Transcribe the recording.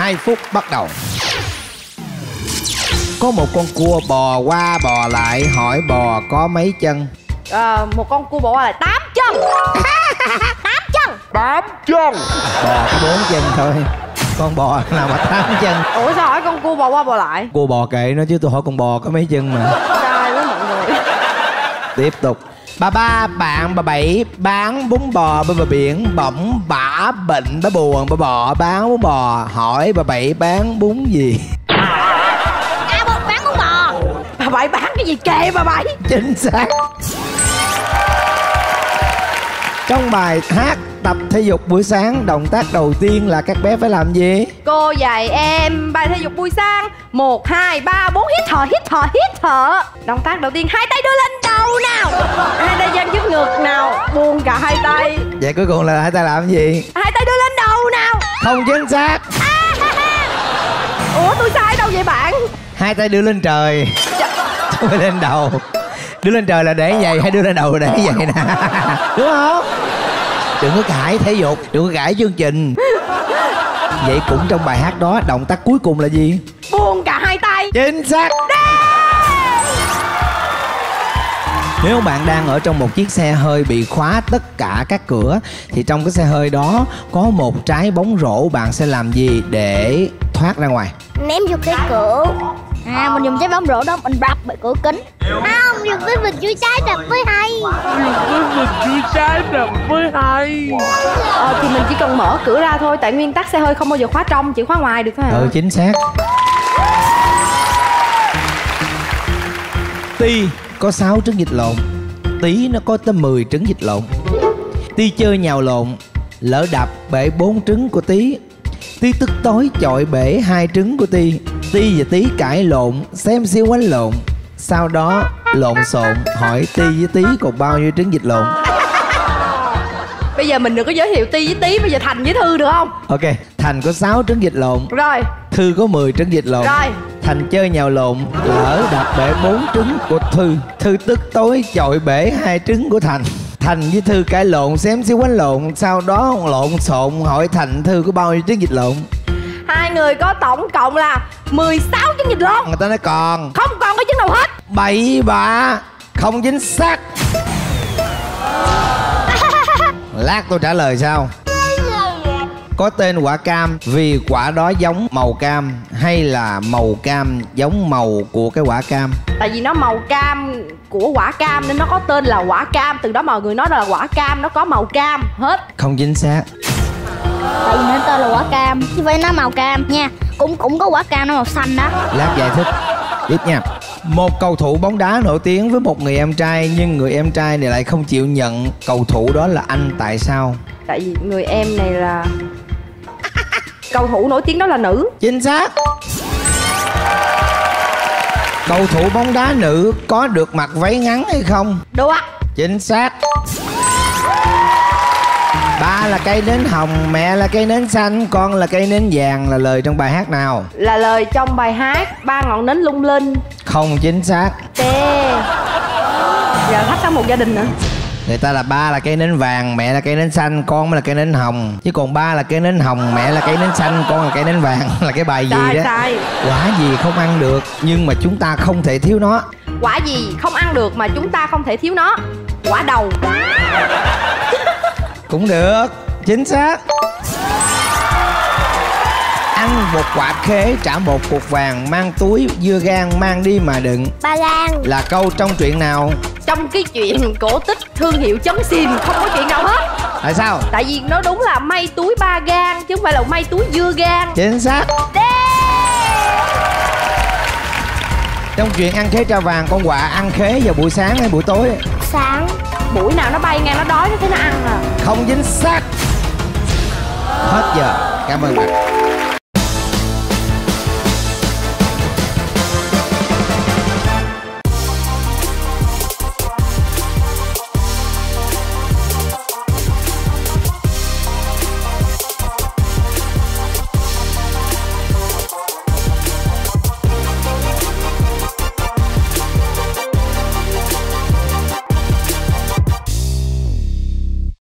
2 phút bắt đầu. Có một con cua bò qua bò lại, hỏi bò có mấy chân? Một con cua bò là 8 chân. 8 chân. 8 chân. Bò có 4 chân thôi. Con bò nào mà 8 chân? Ủa sao hỏi con cua bò qua bò lại? Cua bò kệ nó chứ tôi hỏi con bò có mấy chân mà. Sai với mọi người. Tiếp tục. Bà ba bạn bà bảy bán bún bò bên bờ biển, bỗng bả bệnh bả buồn bà bò bán bún bò, hỏi bà bảy bán bún gì? Bán bún bò. Bà bảy bán cái gì kệ bà bảy? Chính xác. Trong bài hát tập thể dục buổi sáng, động tác đầu tiên là các bé phải làm gì? Cô dạy em bài thể dục buổi sáng 1, 2, 3, 4 hít thở, hít thở, hít thở. Động tác đầu tiên, hai tay đưa lên đầu nào. Hai tay dang trước ngực nào. Buông cả hai tay. Vậy cuối cùng là hai tay làm gì? Hai tay đưa lên đầu nào. Không chính xác. Ủa tôi sai đâu vậy bạn? Hai tay đưa lên trời. Không phải lên đầu. Đưa lên trời là để vậy hay đưa lên đầu là để vậy nè. Đúng không? Đừng có cãi thể dục, đừng có cãi chương trình. Vậy cũng trong bài hát đó, động tác cuối cùng là gì? Buông cả hai tay. Chính xác. Nếu bạn đang ở trong một chiếc xe hơi bị khóa tất cả các cửa, thì trong cái xe hơi đó có một trái bóng rổ, bạn sẽ làm gì để thoát ra ngoài? Ném vô cái cửa. Mình dùng trái bóng rổ đó mình đập bởi cửa kính. Không, dùng cái bình chữa cháy đập với hay. Thì mình chỉ cần mở cửa ra thôi. Tại nguyên tắc xe hơi không bao giờ khóa trong, chỉ khóa ngoài được thôi hả? Ừ, chính xác. Ti có 6 trứng vịt lộn, Tí nó có tới 10 trứng vịt lộn. Ti chơi nhào lộn, lỡ đập bể 4 trứng của Tí. Tí tức tối chọi bể 2 trứng của Ti. Ti và Tí cãi lộn, xem siêu quánh lộn. Sau đó lộn xộn, hỏi Ti với Tí còn bao nhiêu trứng vịt lộn. Bây giờ mình đừng có giới thiệu Ti với Tí, bây giờ Thành với Thư được không? Ok, Thành có 6 trứng vịt lộn, Rồi. Thư có 10 trứng vịt lộn. Rồi. Thành chơi nhào lộn, lỡ đập bể 4 trứng của Thư. Thư tức tối chọi bể 2 trứng của Thành. Thành với Thư cãi lộn, xém xíu quánh lộn. Sau đó lộn xộn, hỏi Thành Thư có bao nhiêu trứng vịt lộn. Hai người có tổng cộng là 16 trứng vịt lộn. Người ta nói còn. Không còn cái trứng nào hết. Bậy bạ, không chính xác. Lát tôi trả lời sau. Có tên quả cam vì quả đó giống màu cam, hay là màu cam giống màu của cái quả cam? Tại vì nó màu cam của quả cam nên nó có tên là quả cam. Từ đó mọi người nói là quả cam nó có màu cam hết. Không chính xác. Tại vì nó tên là quả cam chứ phải nó màu cam nha. Cũng có quả cam nó màu xanh đó. Lát giải thích. Tiếp nha. Một cầu thủ bóng đá nổi tiếng với một người em trai, nhưng người em trai này lại không chịu nhận cầu thủ đó là anh, tại sao? Tại vì người em này là cầu thủ nổi tiếng đó là nữ. Chính xác. Cầu thủ bóng đá nữ có được mặc váy ngắn hay không? Được. Chính xác. Ba là cây nến hồng, mẹ là cây nến xanh, con là cây nến vàng là lời trong bài hát nào? Là lời trong bài hát Ba ngọn nến lung linh. Không chính xác. Giờ thách sang một gia đình nữa. Người ta là ba là cây nến vàng, mẹ là cây nến xanh, con mới là cây nến hồng. Chứ còn ba là cây nến hồng, mẹ là cây nến xanh, con là cây nến vàng là cái bài gì đó. Sai. Quả gì không ăn được nhưng mà chúng ta không thể thiếu nó? Quả gì không ăn được mà chúng ta không thể thiếu nó? Quả đầu. Cũng được. Chính xác. Ăn một quả khế trả một cục vàng, mang túi dưa gan mang đi mà đựng. Ba Lan. Là câu trong truyện nào? Trong cái chuyện cổ tích thương hiệu chấm sim, không có chuyện nào hết. Tại sao? Tại vì nó đúng là may túi ba gan chứ không phải là may túi dưa gan. Chính xác. Trong chuyện ăn khế tra vàng, con quạ ăn khế vào buổi sáng hay buổi tối? Sáng. Buổi nào nó bay ngang nó đói nó thấy nó ăn à. Không chính xác. Hết giờ. Cảm ơn bạn.